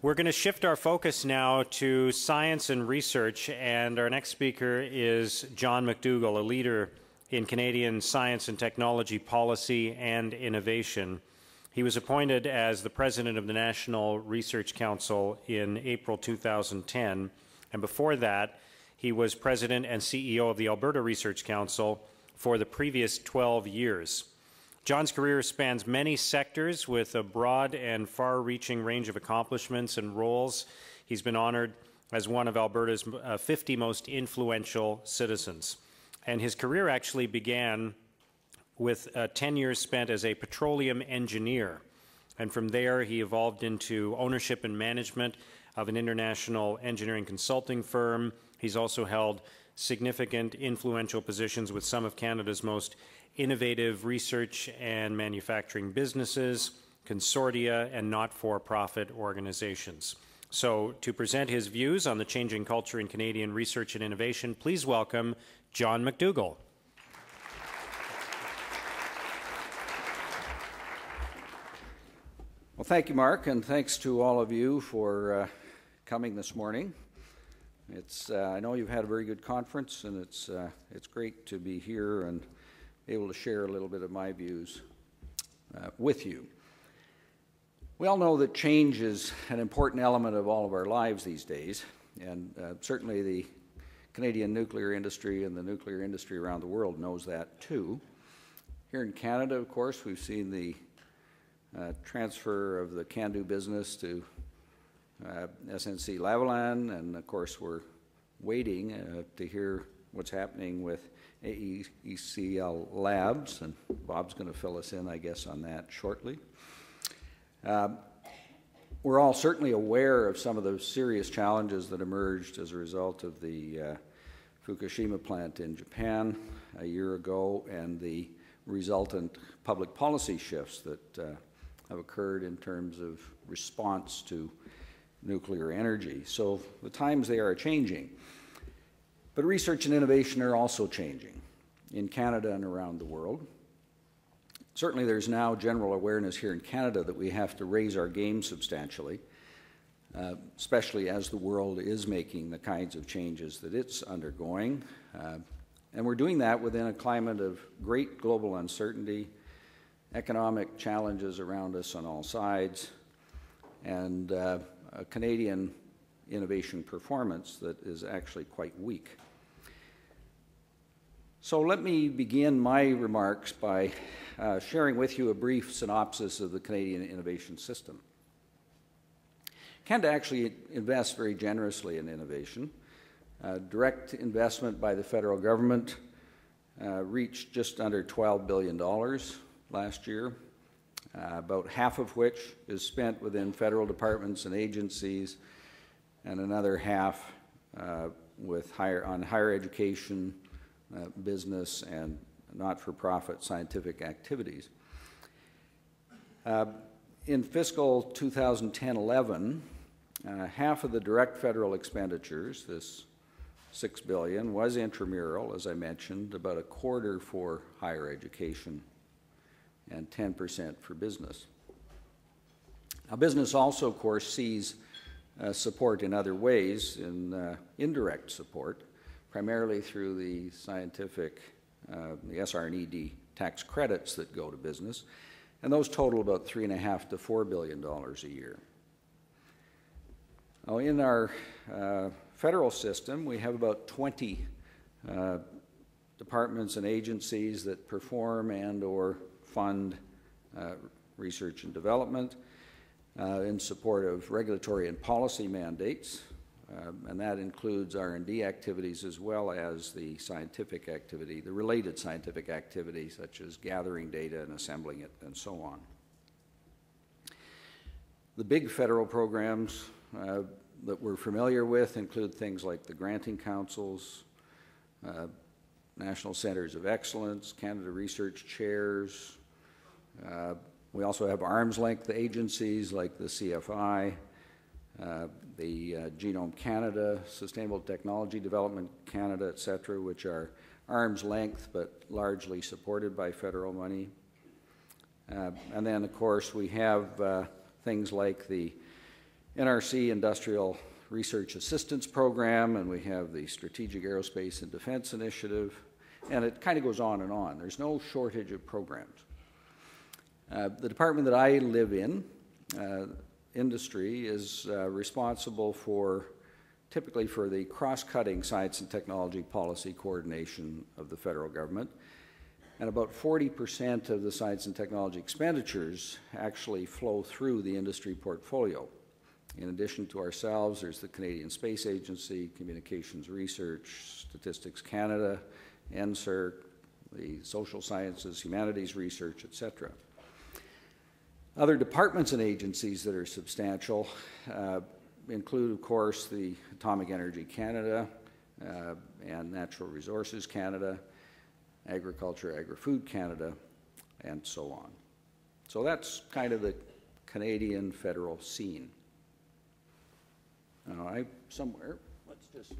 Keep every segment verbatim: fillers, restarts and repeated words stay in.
We're going to shift our focus now to science and research, and our next speaker is John McDougall, a leader in Canadian science and technology policy and innovation. He was appointed as the president of the National Research Council in April two thousand ten, and before that, he was president and C E O of the Alberta Research Council for the previous twelve years. John's career spans many sectors with a broad and far-reaching range of accomplishments and roles. He's been honored as one of Alberta's uh, fifty most influential citizens. And his career actually began with uh, ten years spent as a petroleum engineer. And from there, he evolved into ownership and management of an international engineering consulting firm. He's also held significant influential positions with some of Canada's most innovative research and manufacturing businesses, consortia, and not-for-profit organizations. So, to present his views on the changing culture in Canadian research and innovation, please welcome John McDougall. Well, thank you, Mark, and thanks to all of you for uh, coming this morning. It's, uh, I know you've had a very good conference, and it's, uh, it's great to be here and able to share a little bit of my views uh, with you. We all know that change is an important element of all of our lives these days, and uh, certainly the Canadian nuclear industry and the nuclear industry around the world knows that too. Here in Canada, of course, we've seen the uh, transfer of the CANDU business to uh, S N C Lavalin, and of course we're waiting uh, to hear what's happening with A E C L Labs, and Bob's going to fill us in, I guess, on that shortly. Uh, we're all certainly aware of some of the serious challenges that emerged as a result of the uh, Fukushima plant in Japan a year ago and the resultant public policy shifts that uh, have occurred in terms of response to nuclear energy. So the times, they are changing. But research and innovation are also changing in Canada and around the world. Certainly there's now general awareness here in Canada that we have to raise our game substantially, uh, especially as the world is making the kinds of changes that it's undergoing. Uh, and we're doing that within a climate of great global uncertainty, economic challenges around us on all sides, and uh, a Canadian innovation performance that is actually quite weak. So let me begin my remarks by uh, sharing with you a brief synopsis of the Canadian innovation system. Canada actually invests very generously in innovation. Uh, direct investment by the federal government uh, reached just under twelve billion dollars last year, uh, about half of which is spent within federal departments and agencies, and another half uh, with higher, on higher education, uh, business, and not-for-profit scientific activities. Uh, in fiscal two thousand ten eleven, uh, half of the direct federal expenditures, this six billion dollars, was intramural, as I mentioned, about a quarter for higher education, and ten percent for business. Now, business also, of course, sees Uh, support in other ways, in uh, indirect support, primarily through the scientific, uh, the S R and E D tax credits that go to business, and those total about three and a half to four billion dollars a year. Now, in our uh, federal system, we have about twenty uh, departments and agencies that perform and/or fund uh, research and development. Uh, in support of regulatory and policy mandates, um, and that includes R and D activities as well as the scientific activity, the related scientific activity such as gathering data and assembling it and so on. The big federal programs uh, that we're familiar with include things like the granting councils, uh, National Centers of Excellence, Canada Research Chairs. Uh, we also have arm's length agencies like the C F I, uh, the uh, Genome Canada, Sustainable Technology Development Canada, et cetera, which are arm's length but largely supported by federal money. Uh, and then, of course, we have uh, things like the N R C Industrial Research Assistance Program, and we have the Strategic Aerospace and Defense Initiative, and it kind of goes on and on. There's no shortage of programs. Uh, the department that I live in, uh, industry, is uh, responsible for, typically for the cross-cutting science and technology policy coordination of the federal government. And about forty percent of the science and technology expenditures actually flow through the industry portfolio. In addition to ourselves, there's the Canadian Space Agency, Communications Research, Statistics Canada, N S E R C, the Social Sciences, Humanities Research, et cetera. Other departments and agencies that are substantial uh, include, of course, the Atomic Energy Canada uh, and Natural Resources Canada, Agriculture, Agri-Food Canada, and so on. So that's kind of the Canadian federal scene. Now, I somewhere, let's just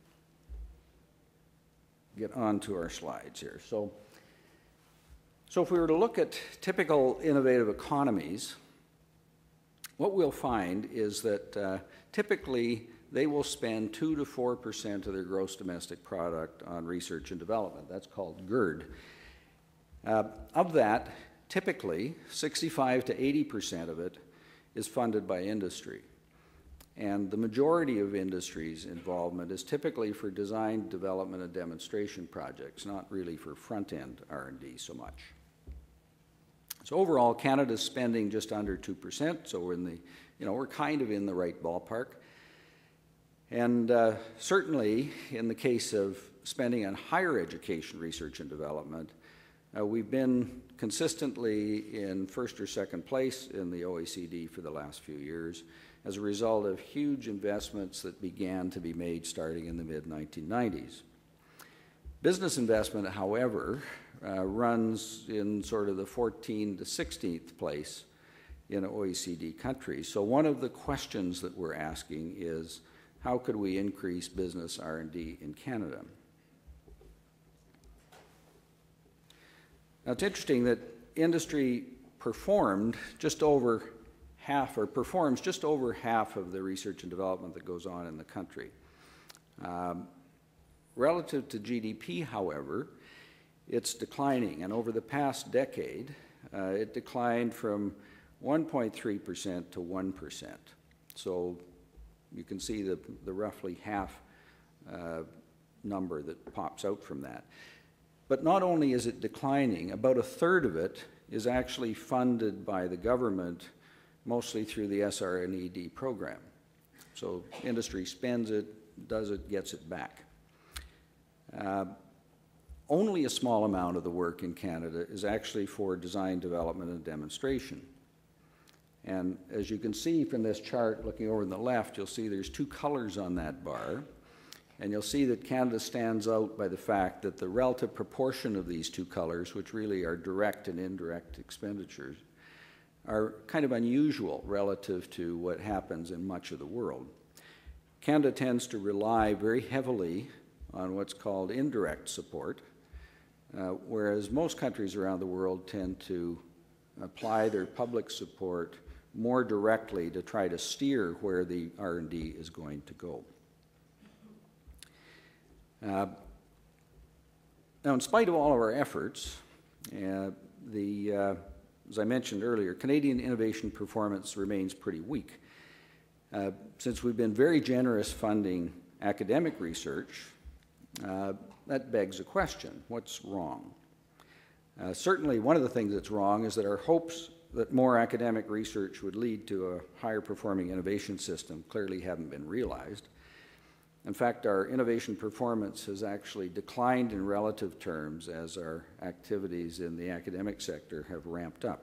get on to our slides here. So, so if we were to look at typical innovative economies, what we'll find is that uh, typically they will spend two to four percent of their gross domestic product on research and development. That's called G E R D. Uh, of that, typically sixty-five to eighty percent of it is funded by industry. And the majority of industry's involvement is typically for design, development, and demonstration projects, not really for front-end R and D so much. So overall, Canada's spending just under two percent, so we're in the, you know, we're kind of in the right ballpark. And uh, certainly, in the case of spending on higher education research and development, uh, we've been consistently in first or second place in the O E C D for the last few years as a result of huge investments that began to be made starting in the mid nineteen nineties. Business investment, however, uh, runs in sort of the fourteenth to sixteenth place in O E C D countries. So one of the questions that we're asking is, how could we increase business R and D in Canada? Now, it's interesting that industry performed just over half, or performs just over half of the research and development that goes on in the country. Um, relative to G D P, however, it's declining, and over the past decade, uh, it declined from one point three percent to one percent. So you can see the, the roughly half uh, number that pops out from that. But not only is it declining, about a third of it is actually funded by the government, mostly through the S R and E D program. So industry spends it, does it, gets it back. Uh, only a small amount of the work in Canada is actually for design, development, and demonstration. And as you can see from this chart, looking over on the left, you'll see there's two colors on that bar. And you'll see that Canada stands out by the fact that the relative proportion of these two colors, which really are direct and indirect expenditures, are kind of unusual relative to what happens in much of the world. Canada tends to rely very heavily on what's called indirect support, uh, whereas most countries around the world tend to apply their public support more directly to try to steer where the R and D is going to go. Uh, now, in spite of all of our efforts, uh, the, uh, as I mentioned earlier, Canadian innovation performance remains pretty weak. Uh, since we've been very generous funding academic research, uh, that begs a question: what's wrong? Uh, certainly, one of the things that's wrong is that our hopes that more academic research would lead to a higher performing innovation system clearly haven't been realized. In fact, our innovation performance has actually declined in relative terms as our activities in the academic sector have ramped up.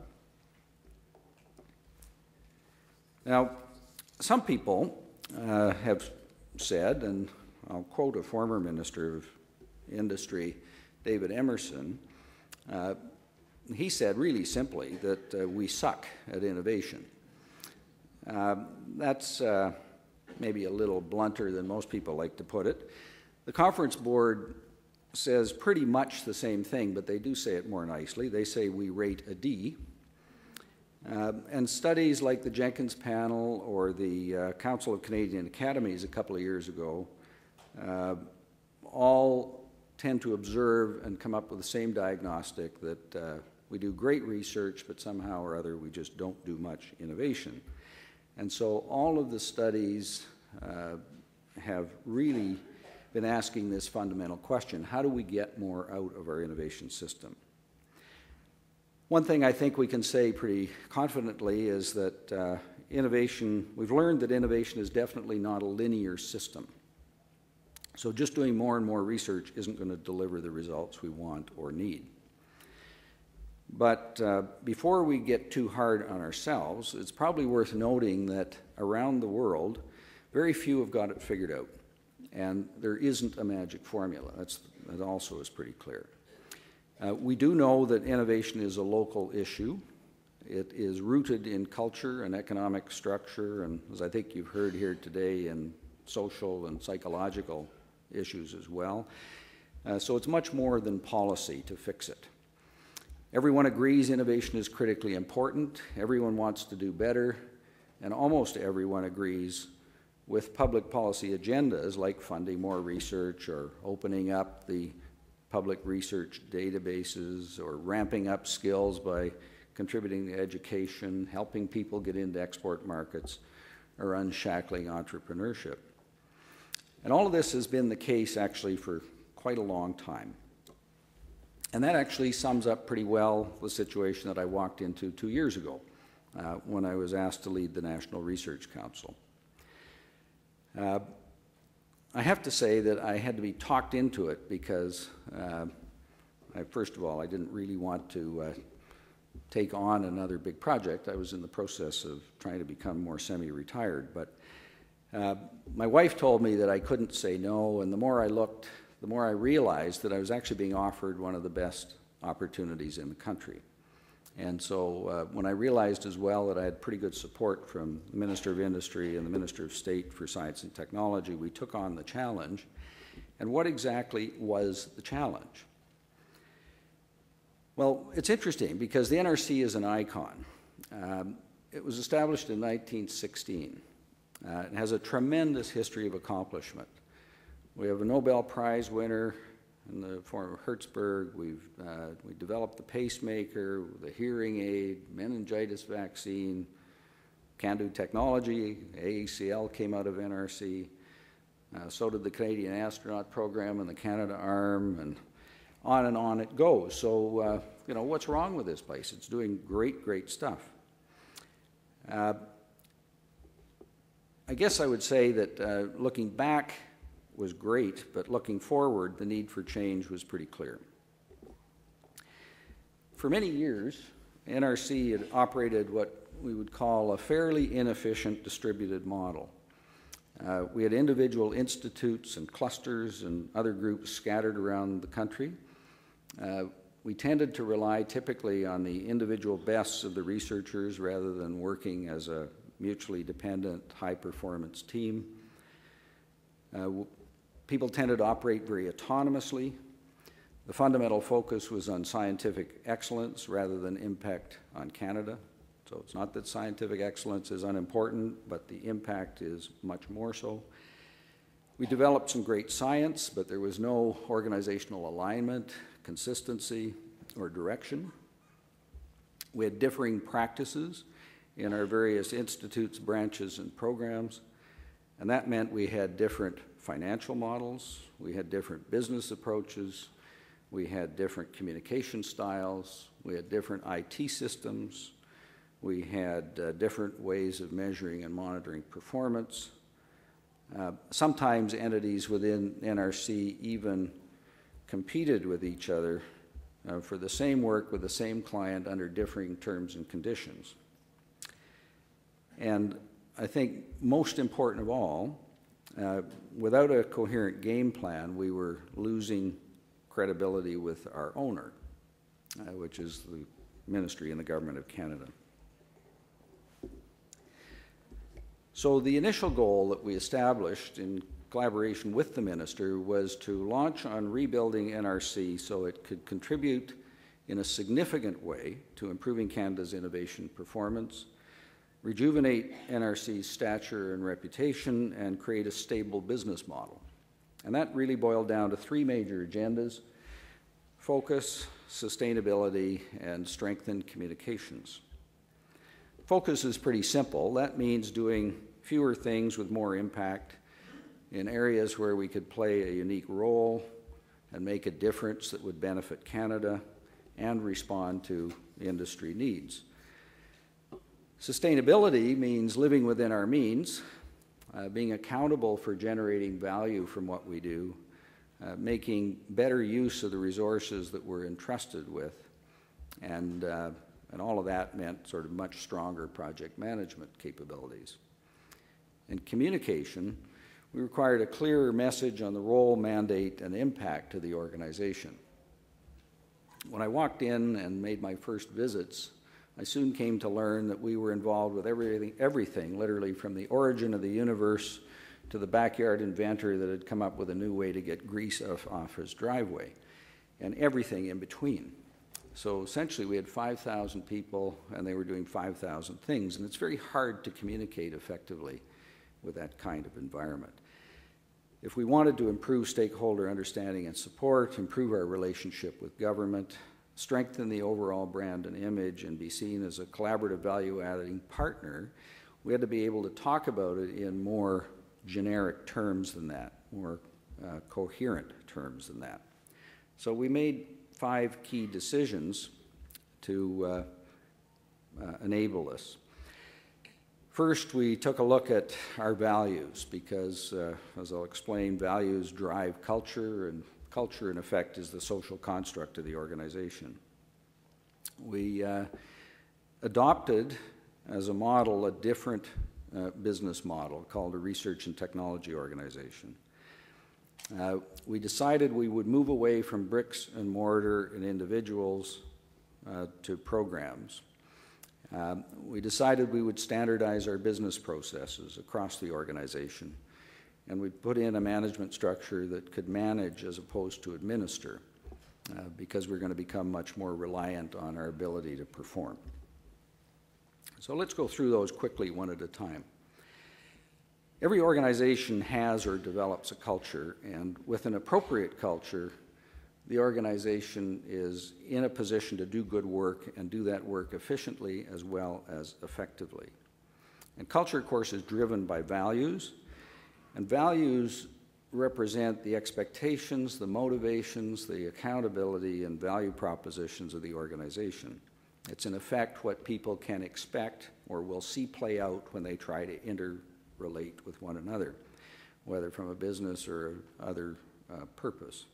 Now, some people uh, have said, and I'll quote a former Minister of Industry, David Emerson, uh, he said really simply that uh, we suck at innovation. Uh, that's uh, maybe a little blunter than most people like to put it. The Conference Board says pretty much the same thing, but they do say it more nicely. They say we rate a D. Uh, and studies like the Jenkins panel or the uh, Council of Canadian Academies a couple of years ago uh, all tend to observe and come up with the same diagnostic that uh, we do great research, but somehow or other we just don't do much innovation. And so all of the studies uh, have really been asking this fundamental question: how do we get more out of our innovation system? One thing I think we can say pretty confidently is that uh, innovation, we've learned that innovation is definitely not a linear system. So just doing more and more research isn't going to deliver the results we want or need. But uh, before we get too hard on ourselves, it's probably worth noting that around the world, very few have got it figured out. And there isn't a magic formula. That's, that also is pretty clear. Uh, we do know that innovation is a local issue. It is rooted in culture and economic structure, and as I think you've heard here today, in social and psychological issues as well. Uh, so it's much more than policy to fix it. Everyone agrees innovation is critically important. Everyone wants to do better, and almost everyone agrees with public policy agendas like funding more research or opening up the public research databases or ramping up skills by contributing to education, helping people get into export markets, or unshackling entrepreneurship. And all of this has been the case actually for quite a long time. And that actually sums up pretty well the situation that I walked into two years ago uh, when I was asked to lead the National Research Council. Uh, I have to say that I had to be talked into it because, uh, I, first of all, I didn't really want to uh, take on another big project. I was in the process of trying to become more semi-retired. But uh, my wife told me that I couldn't say no, and the more I looked, the more I realized that I was actually being offered one of the best opportunities in the country. And so uh, when I realized as well that I had pretty good support from the Minister of Industry and the Minister of State for Science and Technology, we took on the challenge. And what exactly was the challenge? Well, it's interesting because the N R C is an icon. Um, it was established in nineteen sixteen. Uh, it has a tremendous history of accomplishment. We have a Nobel Prize winner in the form of Hertzberg. We've uh, we developed the pacemaker, the hearing aid, meningitis vaccine, can-do technology. A E C L came out of N R C. Uh, so did the Canadian astronaut program and the Canadarm, and on and on it goes. So, uh, you know, what's wrong with this place? It's doing great, great stuff. Uh, I guess I would say that uh, looking back was great, but looking forward, the need for change was pretty clear. For many years, N R C had operated what we would call a fairly inefficient distributed model. Uh, we had individual institutes and clusters and other groups scattered around the country. Uh, we tended to rely typically on the individual bests of the researchers rather than working as a mutually dependent, high-performance team. Uh, People tended to operate very autonomously. The fundamental focus was on scientific excellence rather than impact on Canada. So it's not that scientific excellence is unimportant, but the impact is much more so. We developed some great science, but there was no organizational alignment, consistency, or direction. We had differing practices in our various institutes, branches, and programs, and that meant we had different financial models, we had different business approaches, we had different communication styles, we had different I T systems, we had uh, different ways of measuring and monitoring performance. Uh, sometimes entities within N R C even competed with each other uh, for the same work with the same client under differing terms and conditions. And I think most important of all, Uh, without a coherent game plan, we were losing credibility with our owner, uh, which is the Ministry and the Government of Canada. So the initial goal that we established in collaboration with the Minister was to launch on rebuilding N R C so it could contribute in a significant way to improving Canada's innovation performance, rejuvenate N R C's stature and reputation, and create a stable business model. And that really boiled down to three major agendas: focus, sustainability, and strengthen communications. Focus is pretty simple. That means doing fewer things with more impact in areas where we could play a unique role and make a difference that would benefit Canada and respond to industry needs. Sustainability means living within our means, uh, being accountable for generating value from what we do, uh, making better use of the resources that we're entrusted with, and uh, And all of that meant sort of much stronger project management capabilities. In communication, we required a clearer message on the role, mandate, and impact of the organization. When I walked in and made my first visits, I soon came to learn that we were involved with everything, everything, literally from the origin of the universe to the backyard inventor that had come up with a new way to get grease off, off his driveway, and everything in between. So essentially we had five thousand people and they were doing five thousand things, and it's very hard to communicate effectively with that kind of environment. If we wanted to improve stakeholder understanding and support, improve our relationship with government, strengthen the overall brand and image, and be seen as a collaborative value-adding partner, we had to be able to talk about it in more generic terms than that, more uh, coherent terms than that. So we made five key decisions to uh, uh, enable this. First, we took a look at our values because, uh, as I'll explain, values drive culture, and culture, in effect, is the social construct of the organization. We uh, adopted, as a model, a different uh, business model called a research and technology organization. Uh, we decided we would move away from bricks and mortar and individuals uh, to programs. Uh, we decided we would standardize our business processes across the organization, and we put in a management structure that could manage as opposed to administer, uh, because we're going to become much more reliant on our ability to perform. So let's go through those quickly one at a time. Every organization has or develops a culture, and with an appropriate culture, the organization is in a position to do good work and do that work efficiently as well as effectively. And culture, of course, is driven by values, and values represent the expectations, the motivations, the accountability, and value propositions of the organization. It's in effect what people can expect or will see play out when they try to inter relate with one another, whether from a business or other uh, purpose.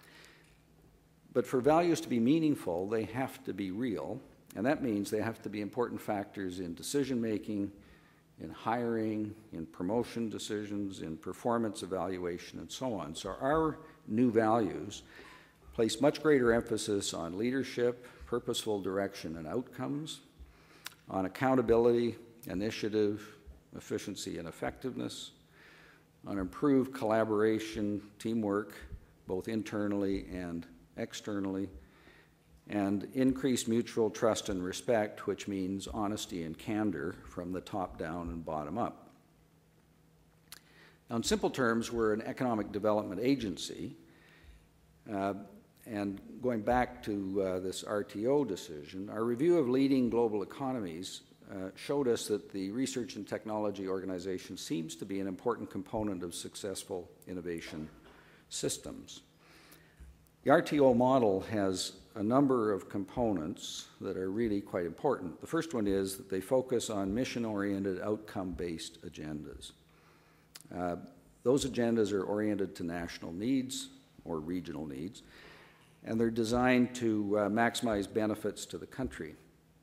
But for values to be meaningful, they have to be real, and that means they have to be important factors in decision-making, in hiring, in promotion decisions, in performance evaluation, and so on. So our new values place much greater emphasis on leadership, purposeful direction and outcomes, on accountability, initiative, efficiency and effectiveness, on improved collaboration, teamwork, both internally and externally, and increased mutual trust and respect, which means honesty and candor from the top down and bottom up. Now, in simple terms, we're an economic development agency, uh, and going back to uh, this R T O decision, our review of leading global economies Uh, showed us that the research and technology organization seems to be an important component of successful innovation systems. The R T O model has a number of components that are really quite important. The first one is that they focus on mission-oriented, outcome-based agendas. Uh, those agendas are oriented to national needs or regional needs, and they're designed to uh, maximize benefits to the country.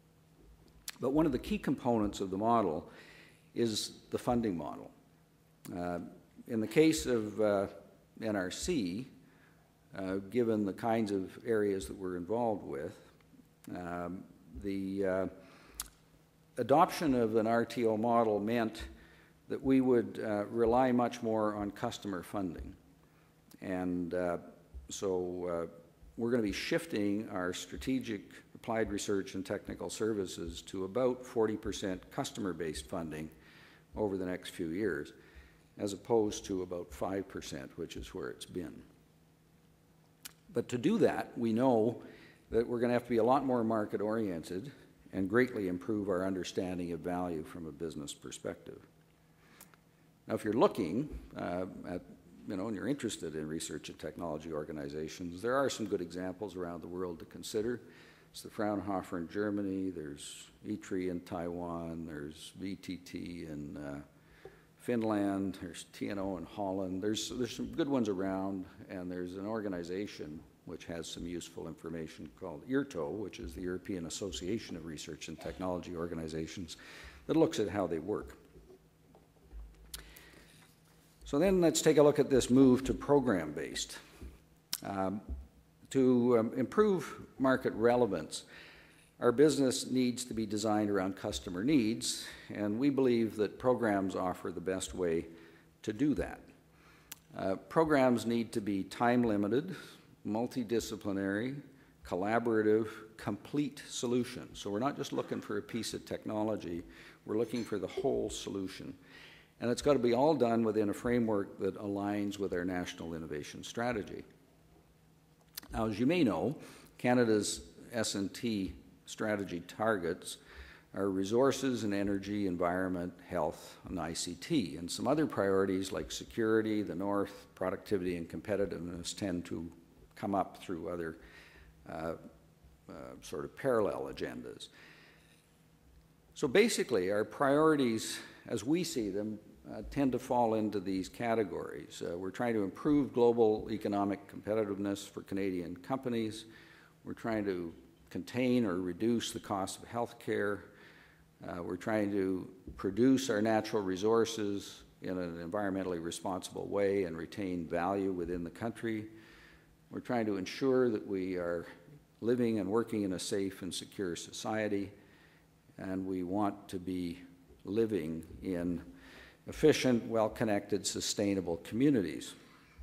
But one of the key components of the model is the funding model. Uh, in the case of uh, N R C, uh, given the kinds of areas that we're involved with, um, the uh, adoption of an R T O model meant that we would uh, rely much more on customer funding. And uh, so uh, we're going to be shifting our strategic applied research and technical services to about forty percent customer-based funding over the next few years, as opposed to about five percent, which is where it's been. But to do that, we know that we're going to have to be a lot more market-oriented and greatly improve our understanding of value from a business perspective. Now, if you're looking uh, at, you know, and you're interested in research and technology organizations, there are some good examples around the world to consider. It's the Fraunhofer in Germany, there's I T R I in Taiwan, there's V T T in uh, Finland, there's T N O in Holland. There's, there's some good ones around, and there's an organization which has some useful information called I R T O, which is the European Association of Research and Technology Organizations, that looks at how they work. So then let's take a look at this move to program-based. Um, to um, improve market relevance, our business needs to be designed around customer needs, and we believe that programs offer the best way to do that. Uh, programs need to be time-limited, multidisciplinary, collaborative, complete solutions. So we're not just looking for a piece of technology, we're looking for the whole solution. And it's got to be all done within a framework that aligns with our national innovation strategy. Now, as you may know, Canada's S and T strategy targets are resources and energy, environment, health, and I C T. And some other priorities like security, the North, productivity, and competitiveness tend to come up through other uh, uh, sort of parallel agendas. So basically, our priorities, as we see them, uh, tend to fall into these categories. Uh, we're trying to improve global economic competitiveness for Canadian companies. We're trying to contain or reduce the cost of health care. Uh, we're trying to produce our natural resources in an environmentally responsible way and retain value within the country. We're trying to ensure that we are living and working in a safe and secure society, and we want to be living in efficient, well-connected, sustainable communities.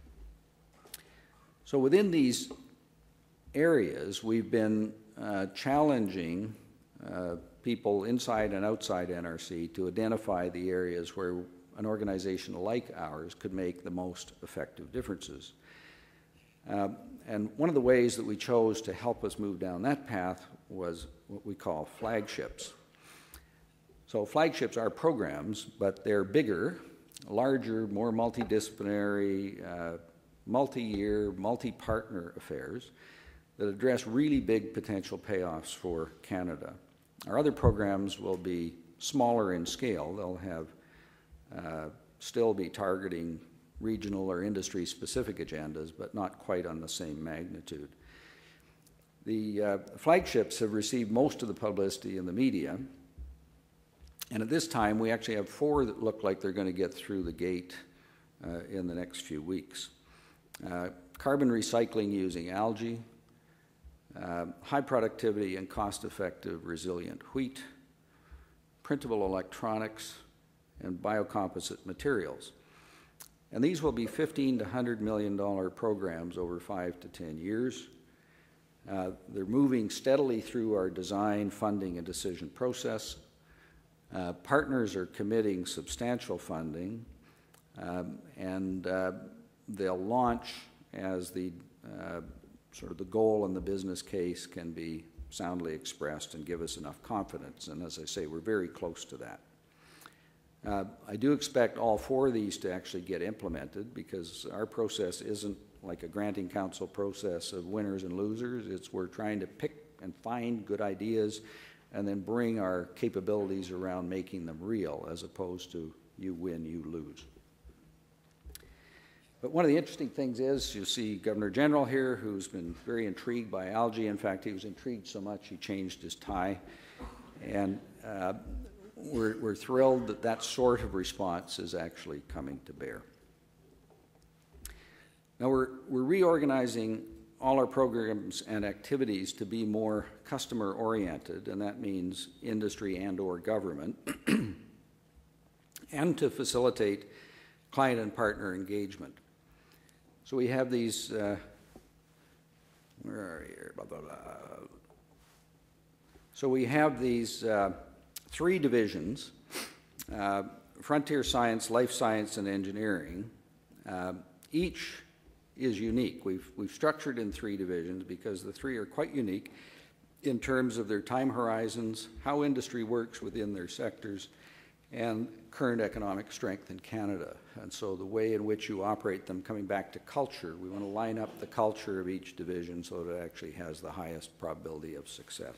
So within these areas, we've been uh, challenging uh, people inside and outside N R C to identify the areas where an organization like ours could make the most effective differences. Uh, and one of the ways that we chose to help us move down that path was what we call flagships. So flagships are programs, but they're bigger, larger, more multidisciplinary, uh, multi-year, multi-partner affairs that address really big potential payoffs for Canada. Our other programs will be smaller in scale. They'll have uh, still be targeting regional or industry-specific agendas, but not quite on the same magnitude. The uh, flagships have received most of the publicity in the media, and at this time we actually have four that look like they're going to get through the gate uh, in the next few weeks. Uh, carbon recycling using algae, uh, high productivity and cost-effective resilient wheat, printable electronics, and biocomposite materials. And these will be fifteen to one hundred million dollar programs over five to ten years. Uh, they're moving steadily through our design, funding, and decision process. Uh, partners are committing substantial funding, um, and uh, they'll launch as the uh, sort of the goal and the business case can be soundly expressed and give us enough confidence. And as I say, we're very close to that. Uh, I do expect all four of these to actually get implemented, because our process isn't like a granting council process of winners and losers. It's we're trying to pick and find good ideas and then bring our capabilities around making them real, as opposed to you win, you lose. But one of the interesting things is you see Governor General here, who's been very intrigued by algae. In fact, he was intrigued so much he changed his tie. And uh, we're, we're thrilled that that sort of response is actually coming to bear. Now we're, we're reorganizing all our programs and activities to be more customer-oriented, and that means industry and or government, and to facilitate client and partner engagement. So we have these uh, where are you here? Blah, blah, blah. So we have these uh, three divisions, uh, Frontier Science, Life Science, and Engineering. Uh, each is unique. We've, we've structured in three divisions because the three are quite unique in terms of their time horizons, how industry works within their sectors, and current economic strength in Canada. And so the way in which you operate them, coming back to culture, we want to line up the culture of each division so that it actually has the highest probability of success.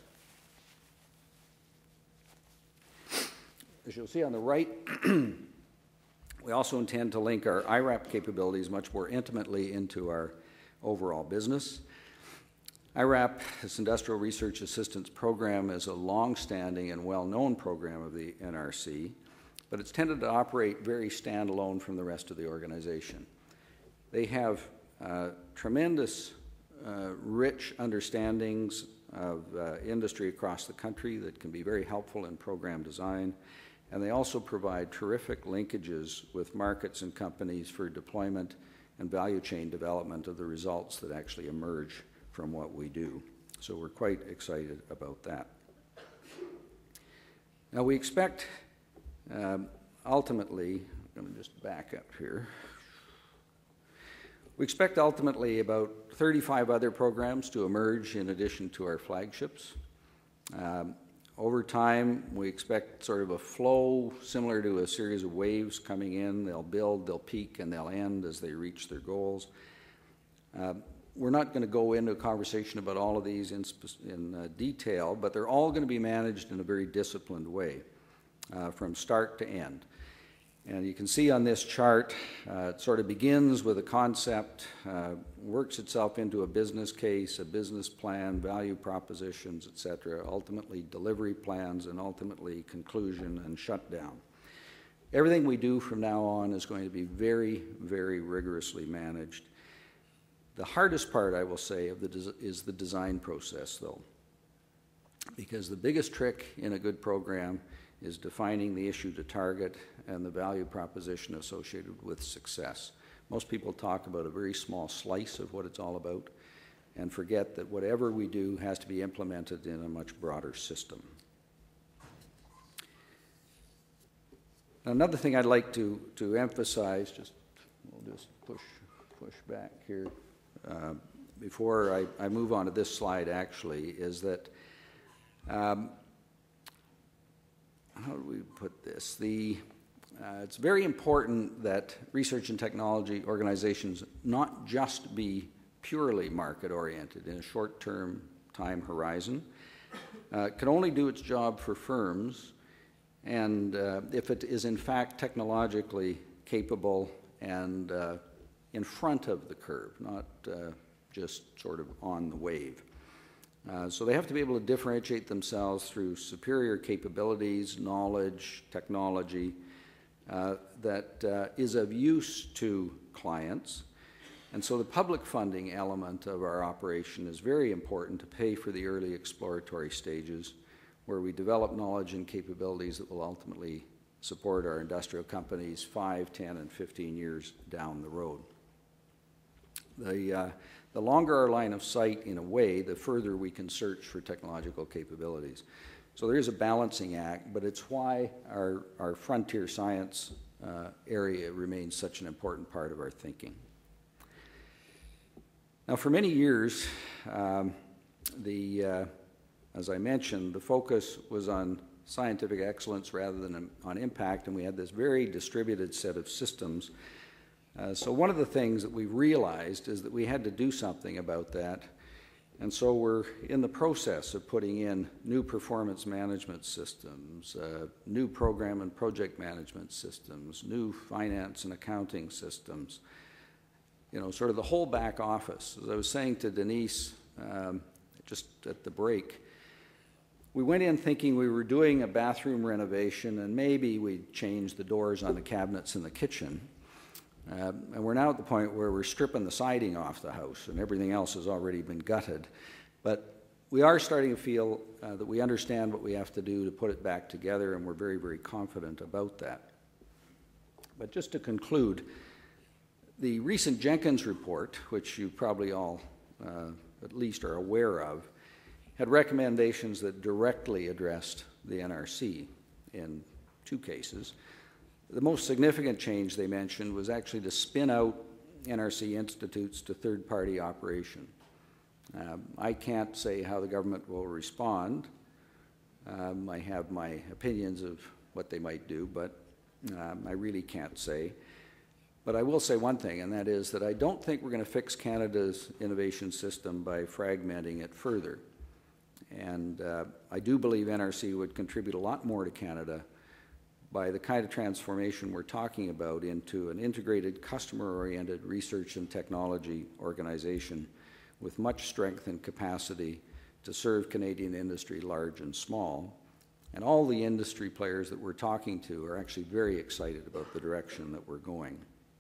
As you'll see on the right, we also intend to link our I RAP capabilities much more intimately into our overall business. I RAP, this Industrial Research Assistance Program, is a long-standing and well-known program of the N R C, but it's tended to operate very standalone from the rest of the organization. They have uh, tremendous, uh, rich understandings of uh, industry across the country that can be very helpful in program design. And they also provide terrific linkages with markets and companies for deployment and value chain development of the results that actually emerge from what we do. So we're quite excited about that. Now we expect um, ultimately, I'm going to just back up here. We expect ultimately about thirty-five other programs to emerge in addition to our flagships. Um, Over time, we expect sort of a flow similar to a series of waves coming in. They'll build, they'll peak, and they'll end as they reach their goals. Uh, we're not going to go into a conversation about all of these in, in uh, detail, but they're all going to be managed in a very disciplined way uh, from start to end. And you can see on this chart, uh, it sort of begins with a concept, uh, works itself into a business case, a business plan, value propositions, et cetera, ultimately delivery plans, and ultimately conclusion and shutdown. Everything we do from now on is going to be very, very rigorously managed. The hardest part, I will say, of the is the design process, though, because the biggest trick in a good program is defining the issue to target and the value proposition associated with success. Most people talk about a very small slice of what it's all about and forget that whatever we do has to be implemented in a much broader system. Another thing I'd like to, to emphasize, just we'll just push, push back here, uh, before I, I move on to this slide actually, is that um, how do we put this? The, uh, it's very important that research and technology organizations not just be purely market-oriented in a short-term time horizon. Uh, it can only do its job for firms, and uh, if it is in fact technologically capable and uh, in front of the curve, not uh, just sort of on the wave. Uh, so they have to be able to differentiate themselves through superior capabilities, knowledge, technology uh, that uh, is of use to clients. And so the public funding element of our operation is very important to pay for the early exploratory stages where we develop knowledge and capabilities that will ultimately support our industrial companies five, ten, and fifteen years down the road. The, uh, the longer our line of sight, in a way, the further we can search for technological capabilities. So there is a balancing act, but it's why our, our frontier science uh, area remains such an important part of our thinking. Now, for many years, um, the, uh, as I mentioned, the focus was on scientific excellence rather than on impact, and we had this very distributed set of systems. Uh, so one of the things that we realized is that we had to do something about that, and so we're in the process of putting in new performance management systems, uh, new program and project management systems, new finance and accounting systems, you know, sort of the whole back office. As I was saying to Denise um, just at the break, we went in thinking we were doing a bathroom renovation and maybe we'd change the doors on the cabinets in the kitchen. Uh, and we're now at the point where we're stripping the siding off the house and everything else has already been gutted. But we are starting to feel uh, that we understand what we have to do to put it back together, and we're very, very confident about that. But just to conclude, the recent Jenkins report, which you probably all uh, at least are aware of, had recommendations that directly addressed the N R C in two cases. The most significant change they mentioned was actually to spin out N R C institutes to third-party operation. Um, I can't say how the government will respond. Um, I have my opinions of what they might do, but um, I really can't say. But I will say one thing, and that is that I don't think we're going to fix Canada's innovation system by fragmenting it further. And uh, I do believe N R C would contribute a lot more to Canada by the kind of transformation we're talking about into an integrated, customer-oriented research and technology organization with much strength and capacity to serve Canadian industry, large and small. And all the industry players that we're talking to are actually very excited about the direction that we're going.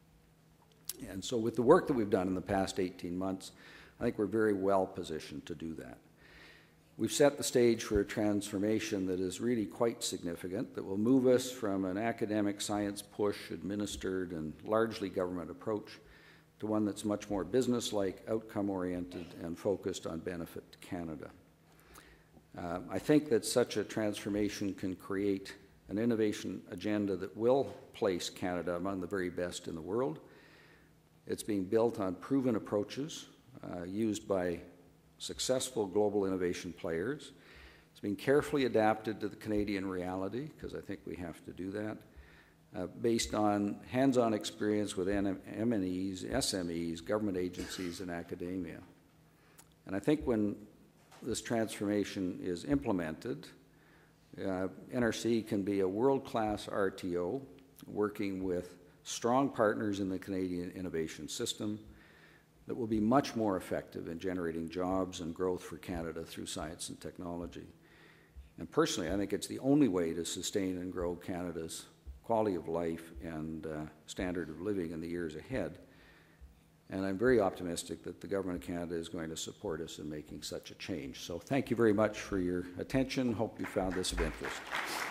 And so with the work that we've done in the past eighteen months, I think we're very well positioned to do that. We've set the stage for a transformation that is really quite significant, that will move us from an academic science push, administered and largely government approach to one that's much more business-like, outcome-oriented, and focused on benefit to Canada. Uh, I think that such a transformation can create an innovation agenda that will place Canada among the very best in the world. It's being built on proven approaches uh, used by successful global innovation players. It's been carefully adapted to the Canadian reality, because I think we have to do that, uh, based on hands-on experience with M and Es, S M Es, government agencies, and academia. And I think when this transformation is implemented, uh, N R C can be a world-class R T O working with strong partners in the Canadian innovation system that will be much more effective in generating jobs and growth for Canada through science and technology. And personally, I think it's the only way to sustain and grow Canada's quality of life and uh, standard of living in the years ahead. And I'm very optimistic that the Government of Canada is going to support us in making such a change. So thank you very much for your attention. Hope you found this of interest.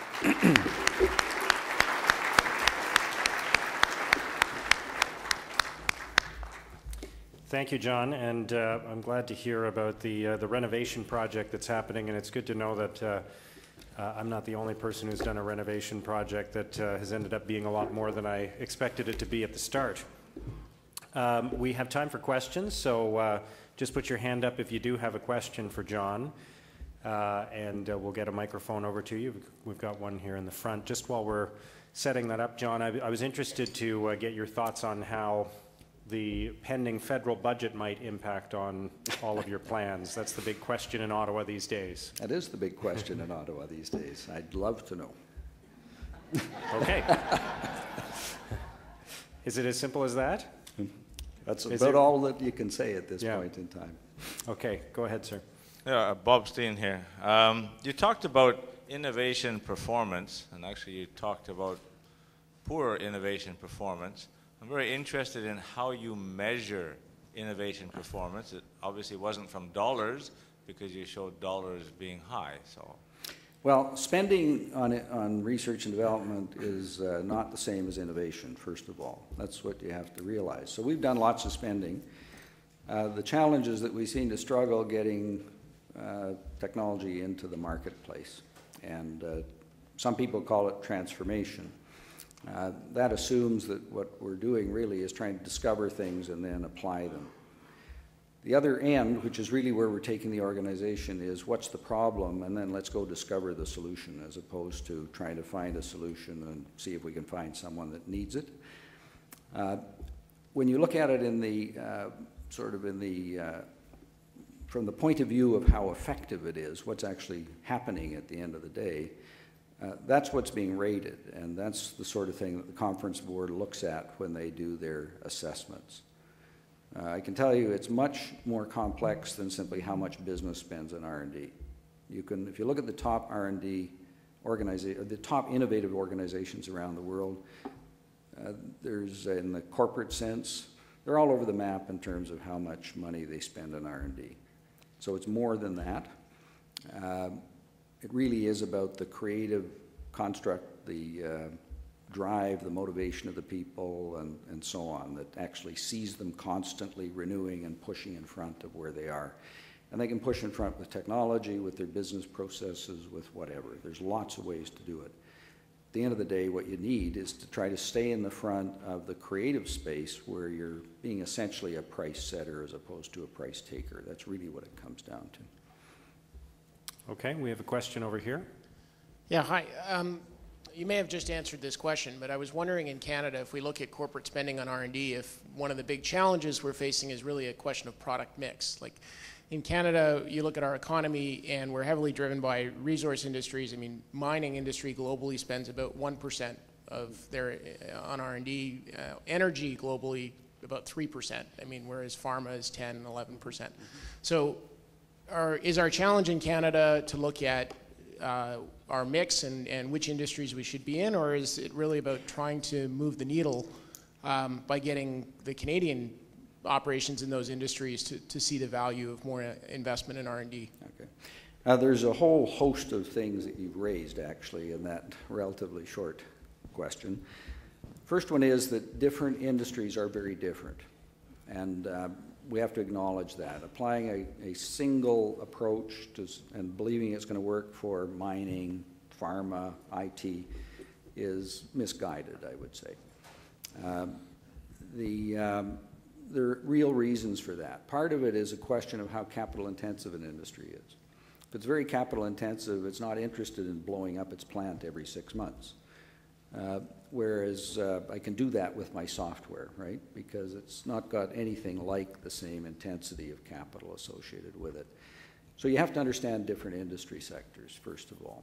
Thank you, John, and uh, I'm glad to hear about the uh, the renovation project that's happening, and it's good to know that uh, uh, I'm not the only person who's done a renovation project that uh, has ended up being a lot more than I expected it to be at the start. Um, we have time for questions, so uh, just put your hand up if you do have a question for John, uh, and uh, we'll get a microphone over to you. We've got one here in the front. Just while we're setting that up, John, I, I was interested to uh, get your thoughts on how the pending federal budget might impact on all of your plans. That's the big question in Ottawa these days. That is the big question in Ottawa these days. I'd love to know. Okay. Is it as simple as that? That's Is about it? all that you can say at this Yeah. point in time. Okay, go ahead, sir. Yeah, uh, Bob Steen here. Um, you talked about innovation performance, and actually you talked about poor innovation performance. I'm very interested in how you measure innovation performance. It obviously wasn't from dollars, because you showed dollars being high. So, Well, spending on, it, on research and development is uh, not the same as innovation, first of all. That's what you have to realize. So we've done lots of spending. Uh, the challenge is that we seem to struggle getting uh, technology into the marketplace. And uh, some people call it transformation. Uh, that assumes that what we're doing really is trying to discover things and then apply them. The other end, which is really where we're taking the organization, is what's the problem, and then let's go discover the solution, as opposed to trying to find a solution and see if we can find someone that needs it. Uh, when you look at it in the uh, sort of in the uh, from the point of view of how effective it is, what's actually happening at the end of the day, uh, that's what's being rated, and that's the sort of thing that the conference board looks at when they do their assessments. Uh, I can tell you it's much more complex than simply how much business spends on R and D. You can, if you look at the top R and D organizations, the top innovative organizations around the world, uh, there's, uh, in the corporate sense, they're all over the map in terms of how much money they spend on R and D. So it's more than that. Uh, it really is about the creative construct, the, uh, drive, the motivation of the people, and, and so on, that actually sees them constantly renewing and pushing in front of where they are. And they can push in front with technology, with their business processes, with whatever. There's lots of ways to do it. At the end of the day, what you need is to try to stay in the front of the creative space where you're being essentially a price setter as opposed to a price taker. That's really what it comes down to. Okay, we have a question over here. Yeah, hi. Um, you may have just answered this question, but I was wondering in Canada, if we look at corporate spending on R and D, if one of the big challenges we're facing is really a question of product mix. Like, in Canada, you look at our economy, and we're heavily driven by resource industries. I mean, mining industry globally spends about one percent of their, uh, on R and D. Uh, energy globally, about three percent. I mean, whereas pharma is ten, eleven percent. So our, is our challenge in Canada to look at uh, our mix and, and which industries we should be in, or is it really about trying to move the needle um, by getting the Canadian operations in those industries to, to see the value of more investment in R and D? Okay. Uh, there's a whole host of things that you've raised, actually, in that relatively short question. First one is that different industries are very different, and uh, we have to acknowledge that. Applying a, a single approach to, and believing it's going to work for mining, pharma, I T is misguided, I would say. Um, the um, There are real reasons for that. Part of it is a question of how capital intensive an industry is. If it's very capital intensive, it's not interested in blowing up its plant every six months. Uh, whereas uh, I can do that with my software, right? Because it's not got anything like the same intensity of capital associated with it. So you have to understand different industry sectors, first of all.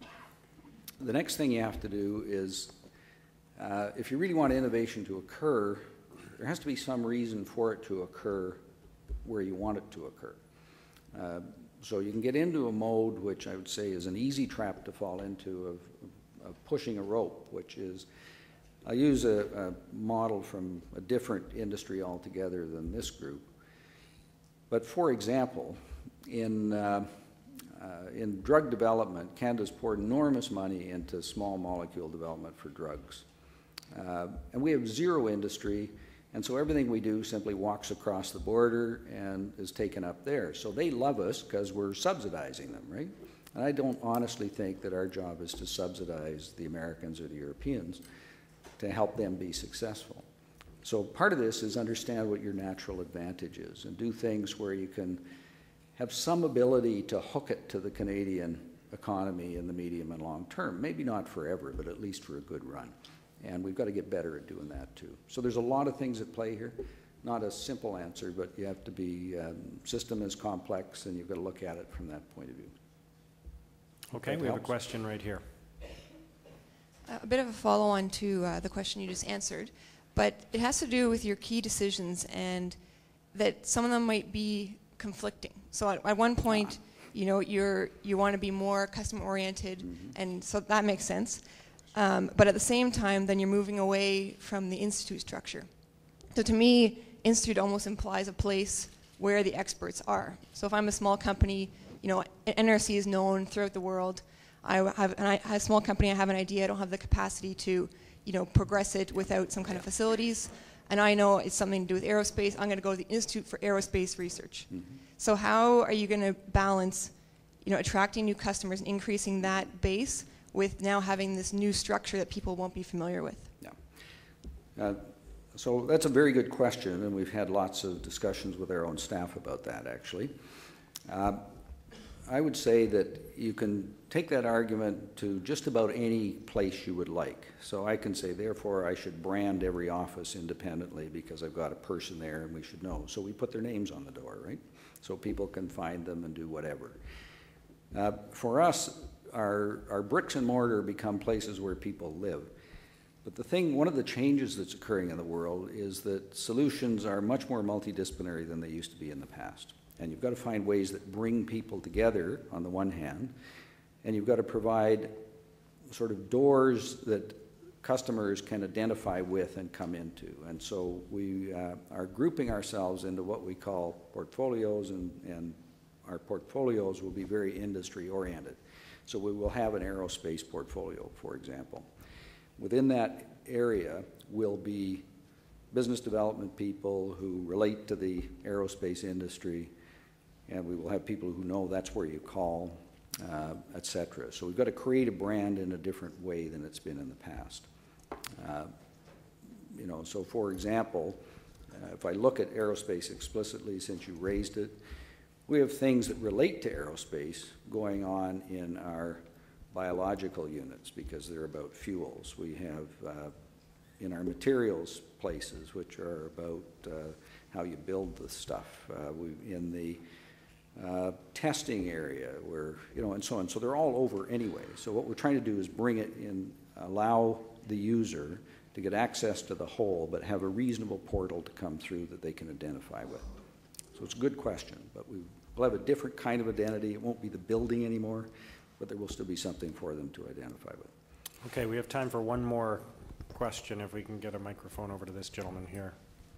The next thing you have to do is, uh, if you really want innovation to occur, there has to be some reason for it to occur where you want it to occur. Uh, so you can get into a mode which I would say is an easy trap to fall into of, of pushing a rope, which is, I'll use a, a model from a different industry altogether than this group. But for example, in, uh, uh, in drug development, Canada's poured enormous money into small molecule development for drugs. Uh, and we have zero industry. And so everything we do simply walks across the border and is taken up there. So they love us because we're subsidizing them, right? And I don't honestly think that our job is to subsidize the Americans or the Europeans to help them be successful. So part of this is understand what your natural advantage is and do things where you can have some ability to hook it to the Canadian economy in the medium and long term. Maybe not forever, but at least for a good run. And we've got to get better at doing that too. So there's a lot of things at play here. Not a simple answer, but you have to be, um, system is complex and you've got to look at it from that point of view. Okay, we have a question right here. Uh, a bit of a follow-on to uh, the question you just answered, but it has to do with your key decisions and that some of them might be conflicting. So at, at one point, you know, you're, you want to be more customer-oriented, mm-hmm. and so that makes sense. Um, but at the same time, then you're moving away from the institute structure. So to me, institute almost implies a place where the experts are. So if I'm a small company, you know, N R C is known throughout the world. I have, and I have a small company, I have an idea, I don't have the capacity to, you know, progress it without some kind of facilities. And I know it's something to do with aerospace. I'm going to go to the Institute for Aerospace Research. Mm-hmm. So how are you going to balance, you know, attracting new customers and increasing that base with now having this new structure that people won't be familiar with? Yeah. Uh, so that's a very good question, and we've had lots of discussions with our own staff about that, actually. Uh, I would say that you can take that argument to just about any place you would like. So I can say, therefore, I should brand every office independently because I've got a person there and we should know. So we put their names on the door, right? So people can find them and do whatever. Uh, for us, Our, our bricks and mortar become places where people live. But the thing, one of the changes that's occurring in the world is that solutions are much more multidisciplinary than they used to be in the past. And you've got to find ways that bring people together on the one hand, and you've got to provide sort of doors that customers can identify with and come into. And so we uh, are grouping ourselves into what we call portfolios, and, and our portfolios will be very industry oriented. So we will have an aerospace portfolio, for example. within that area will be business development people who relate to the aerospace industry, and we will have people who know that's where you call, uh, et cetera. So we've got to create a brand in a different way than it's been in the past. Uh, you know, so for example, uh, if I look at aerospace explicitly, since you raised it, we have things that relate to aerospace going on in our biological units because they're about fuels. We have uh, in our materials places, which are about uh, how you build the stuff. Uh, we, in the uh, testing area, where, you know, and so on. So they're all over anyway. So what we're trying to do is bring it in, allow the user to get access to the whole, but have a reasonable portal to come through that they can identify with. So it's a good question, but we will have a different kind of identity. It won't be the building anymore, but there will still be something for them to identify with. Okay, we have time for one more question, if we can get a microphone over to this gentleman here.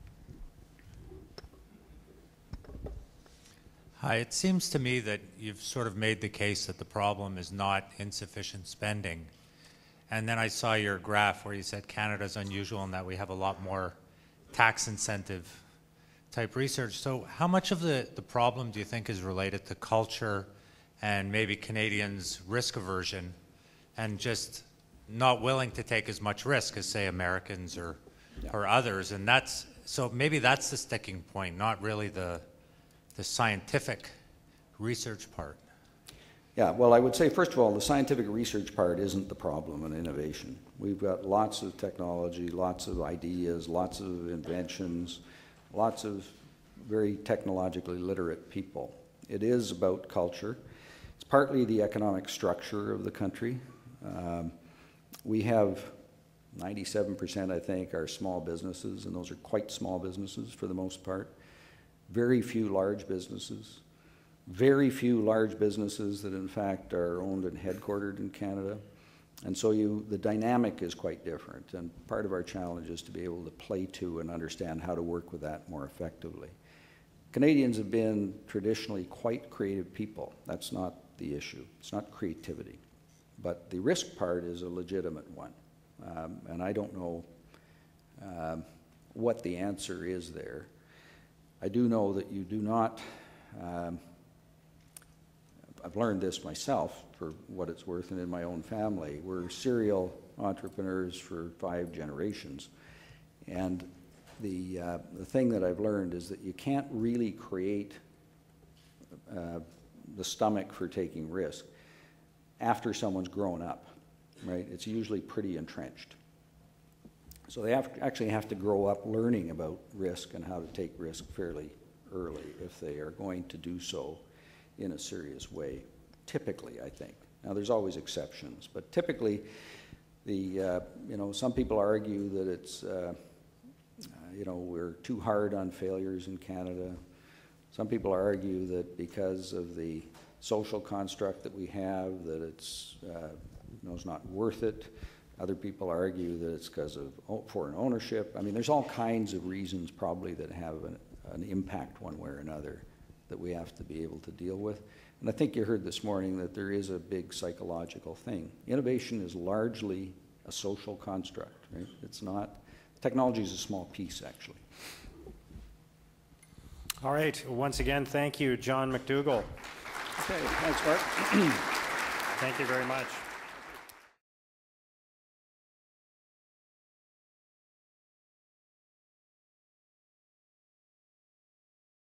Hi, it seems to me that you've sort of made the case that the problem is not insufficient spending. And then I saw your graph where you said Canada's unusual in that we have a lot more tax incentive type research. So how much of the, the problem do you think is related to culture and maybe Canadians' risk aversion and just not willing to take as much risk as, say, Americans or, yeah. or others? And that's, so maybe that's the sticking point, not really the, the scientific research part. Yeah, well, I would say, first of all, the scientific research part isn't the problem in innovation. We've got lots of technology, lots of ideas, lots of inventions, lots of very technologically literate people. It is about culture. It's partly the economic structure of the country. Um, we have ninety-seven percent, I think, are small businesses, and those are quite small businesses for the most part. Very few large businesses. Very few large businesses that in fact are owned and headquartered in Canada. And so you, the dynamic is quite different, and part of our challenge is to be able to play to and understand how to work with that more effectively. Canadians have been traditionally quite creative people. That's not the issue. It's not creativity. But the risk part is a legitimate one. Um, and I don't know um, what the answer is there. I do know that you do not um, I've learned this myself for what it's worth and in my own family. We're serial entrepreneurs for five generations. And the, uh, the thing that I've learned is that you can't really create uh, the stomach for taking risk after someone's grown up, right? It's usually pretty entrenched. So they have, actually have to grow up learning about risk and how to take risk fairly early if they are going to do so in a serious way, typically, I think. Now, there's always exceptions, but typically, the, uh, you know, some people argue that it's, uh, uh, you know, we're too hard on failures in Canada. Some people argue that because of the social construct that we have, that it's, uh, you know, it's not worth it. Other people argue that it's because of foreign ownership. I mean, there's all kinds of reasons probably that have an, an impact one way or another that we have to be able to deal with. And I think you heard this morning that there is a big psychological thing. Innovation is largely a social construct, right? It's not, technology is a small piece, actually. All right, once again, thank you, John McDougall. Okay, thanks, Mark. Thank you very much.